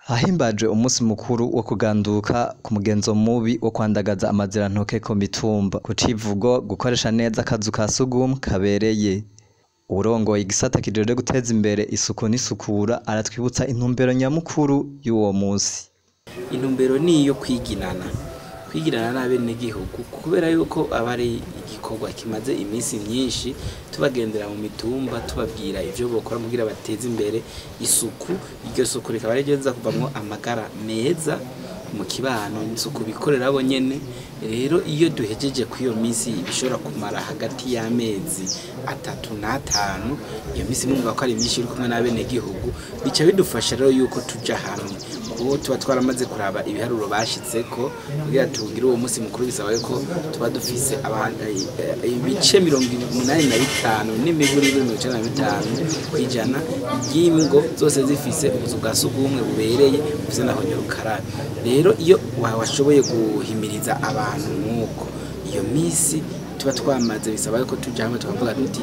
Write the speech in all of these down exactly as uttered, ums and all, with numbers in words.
Hahimbajwe umunsi mukuru wo kuganduka ku mugenzo mubi wo kwandagaza amazirantoke ku mitumba ku civugo gukoresha neza akazu ka surwumwe kabereye. Urongoye igisata kijejwe guteza imbere isuku n'isukura aratwibutsa intumbero nyamukuru y'uwo munsi. Intumbero ni iyo kwiginana kwigirana n'abenegihugu kubera yuko abari igikorwa kimaze iminsi myinshi tubagendera mu mitumba tubabwira ivyo bokora kugira bateze imbere isuku. Iryo suku rikaba rigeza kuvamwo amagara meza mu kibano, isuku bikorera abo nyene. Rero iyo duhejeje ku iyo minsi bishobora kumara hagati y'amezi atatu n'atanu, iyo minsi mwumva ko ari myinshi uri kumwe n'abenegihugu, bica bidufasha rero yuko tuja hamwe kuko tuba twaramaze kuraba ibiharuro bashitseko kugira tugire uwo munsi mukuru. Bisaba yuko tuba dufise ibice mirongo umunani na bitanu n'imiburi mirongo icenda na bitanu kwijana y'ingo zose zifise ubuzu bwa surwumwe bubereye bufise naho nyarukarabe. Rero iyo washoboye guhimiriza abantu nk'uko iyo minsi tuba twamaze, bisaba yuko tuja hamwe tukavuga duti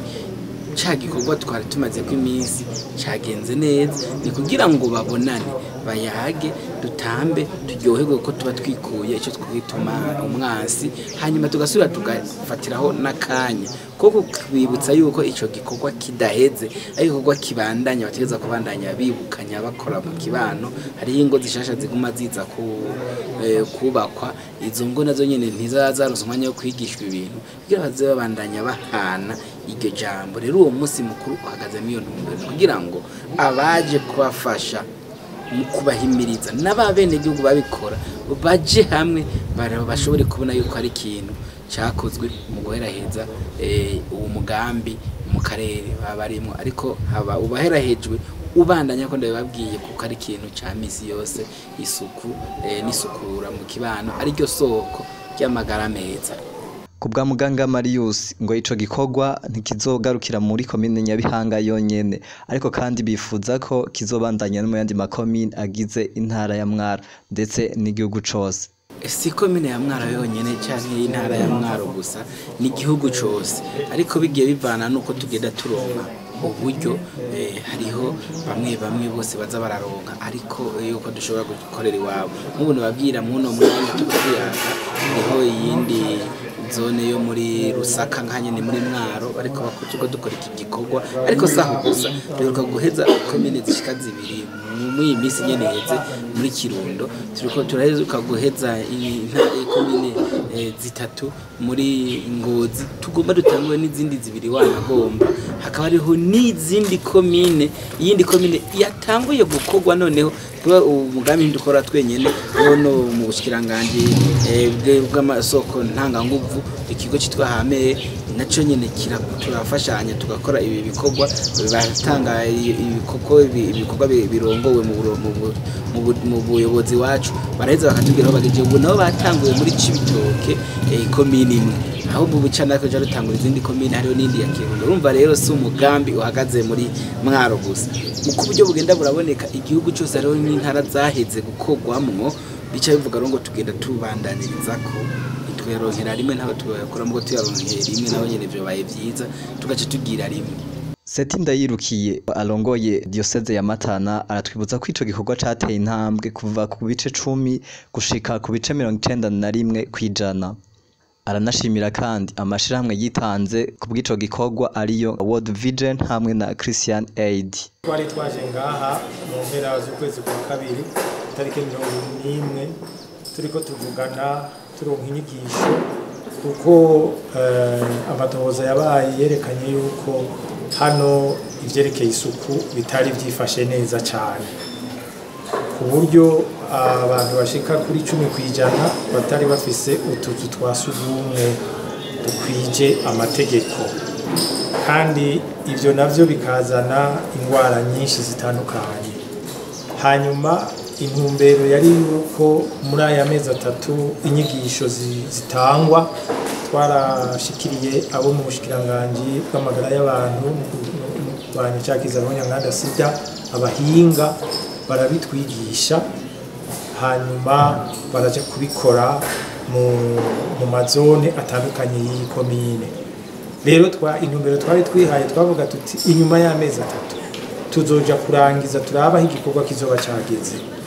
ca gikorwa twari tumaze ko iminsi cagenze neza, ni kugira ngo babonane bayage dutambe turyoherwe ko tuba twikuye ico twituma umwansi, hanyuma tugasubira tugafatiraho n'akanya koko kwibutsa yuko ico gikorwa kidaheze ari gikorwa kibandanya, bategeza kubandanya bibukanya bakora mu kibano. Hari ingo zishasha ziguma ziza ku eh, kubakwa, izo ngo nazo nyene ntizazaronsa umwanya wo kwigishwa ibintu kugira baze babandanya bahana iryo jambo. Rero uwo munsi mukuru uhagaze miyo ntumbero kugira ngo abaje kubafasha mu kubahimiriza n'ababene gihugu babikora baje hamwe bashobore kubona yuko ari ikintu cyakozwe mu guheraheza eh, uwo mugambi mu karere babarimo, ariko haba ubaherahejwe ubandanya ko ndababwiye kuko ari ikintu ca misi yose isuku eh, n'isukura mu kibano ari ryo soko ry'amagara meza. Kubwa muganga Marius ngo ico gikorwa ntikizogarukira muri komine Nyabihanga yonyene, ariko kandi bifuza ko kizobandanya no mu yandi makomine agize intara ya Mwaro ndetse n'igihugu cose. Si komine ya Mwaro yonyene canke intara ya Mwaro gusa, ni igihugu cose, ariko bigiye bivana nuko tugenda turonka uburyo. Eh, hariho bamwe bamwe bose baza bararonka, ariko yuko dushobora gukorera iwabo nk'ubu nababwira muno mwanya tukayaga. Niho iyindi zone yo muri Rusaka nkanye ni muri Mwaro, ariko bakutuko dukora iki gikorwa, ariko saho gusa duheruka guheza komine zishika zibiri mu iyi minsi nyene heze muri Kirundo, turiko turaheruka guheza komine eh, zitatu muri Ngozi, tugomba dutangwe n'izindi zibiri wanagomba. Hakaba hariho n'izindi komine, iyindi komine yatanguye gukorwa noneho kuba umugambi ndukora twenyene no mu bushikiranganje eh, bw'amasoko ntanga nguvu. Ikigo cyitwa Hame naco nyene kirafashanya tugakora ibi bikorwa, batanga ibikoko ibikorwa birongowe mu buyobozi wacu, baraheza bakatubwira aho bageje. Ubu nabo batanguye muri Cibitoke komine imwe, aho mu bucana ko jya rutangura izindi komine hariho n'indi ya Kirundo. Urumva rero si umugambi uhagaze muri Mwaro gusa, uko uburyo bugenda buraboneka igihugu cyose hariho n'intara zaheze gukorwamwo, bica bivuga ngo tugenda tubandaniriza ko twironkera rimwe ntaho tubakora ngo tuyaronkera rimwe, naho nyene byo baye byiza tugace tugira rimwe. Seti Ndayirukiye alongoye diocese ya Matana aratwibutsa ko ico gikorwa cateye intambwe kuva ku bice cumi gushika ku bice mirongo icenda na rimwe kwijana. Aranashimira kandi amashirahamwe yitanze ku bw'ico gikorwa ariyo World Vision hamwe na Christian Aid. Twari twaje ngaha mu mpera z'ukwezi kwa kabiri tariki mirongo n'imwe turiko tuvugana turonka inyigisho kuko uh, amatohoza yabaye yerekanye yuko hano ivyerekeye isuku bitari vyifashe neza cyane, ku buryo abantu bashika kuri cumi kwijana batari bafise utuzu twa surwumwe dukwije amategeko, kandi ivyo navyo bikazana ingwara nyinshi zitandukanye. Hanyuma intumbero yari yuko muri aya mezi atatu inyigisho zitangwa, twarashikiriye abo mu bushikiranganje bw'amagara y'abantu banyicakiza abanyanganda sida, abahinga barabitwigisha, hanyuma baraje kubikora mu mu mazone atandukanye y'iyi komine. Rero twa intumbero twari twihaye twavuga tuti inyuma y'amezi atatu tuzoja kurangiza turabaho igikorwa kizoba cageze.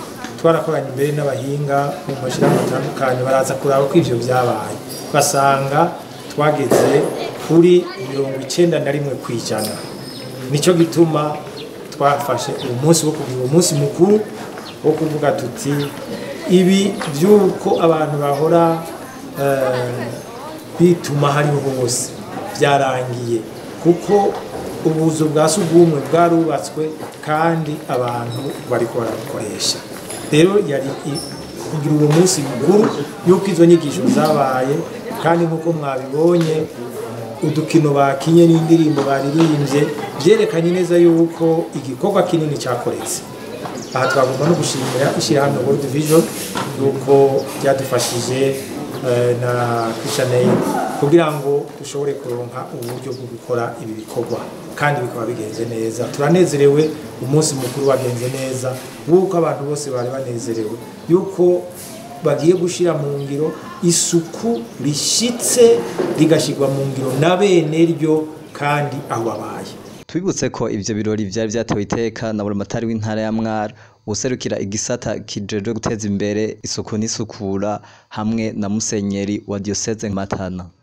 twarakoranye imbere n'abahinga mu mashirahamwe atandukanye baraza kuraba ko ivyo vyabaye basanga twageze kuri mirongo icenda na rimwe kwijana. Nico gituma twafashe umunsi wo kugira umunsi mukuru wo kuvuga tuti ibi vyuko abantu bahora uh, bituma hariho hose vyarangiye kuko ubuzu bwa surwumwe bwarubatswe kandi abantu bariko barabukoresha. Rero yari kugira uwo munsi mukuru yuko izo nyigisho zabaye kandi nkuko mwabibonye udukino bakinye n'indirimbo baririmbye byerekanye neza yuko igikorwa kinini cyakoretse. Aha twagomba no gushimira ishyirahamwe World Vision yuko byadufashije na Christian kugira ngo dushobore kuronka uburyo bwo gukora ibi bikorwa kandi bikaba bigenze neza. Turanezerewe umunsi mukuru wagenze neza wuko abantu bose bari banezerewe yuko bagiye gushira mu ngiro isuku rishitse rigashirwa mu ngiro na bene ryo kandi aho babaye. Twibutse ko ivyo birori vyari vyatewe iteka na buramatari w'intara ya Mwaro userukira igisata kijejwe guteza imbere isuku n'isukura hamwe na musenyeri wa diocese Matana.